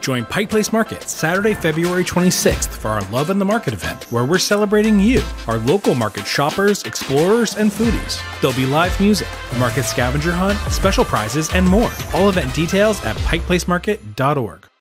Join Pike Place Market Saturday, February 26th for our Love in the Market event, where we're celebrating you, our local market shoppers, explorers, and foodies. There'll be live music, a market scavenger hunt, special prizes, and more. All event details at pikeplacemarket.org.